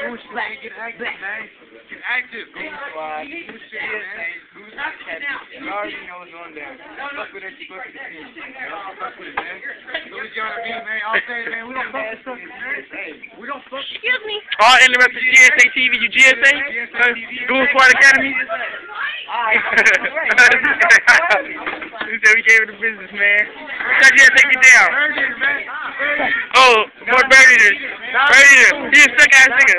Goon shit, man. Get active, man. Get active. Goon squad. Goon shit, man. Goon shit. You already know what's on there. Fuck with it, fuck with it. Fuck with it, man. Looie G on the beat, man. All day, man. We don't fuck with suckers, man. We don't fuck. Excuse me. All interested in GSA TV, you GSA? Goon Squad Academy? He said we gave it the business, man. Tell you to take it down. Oh, more Birdie. He a stuck ass nigga.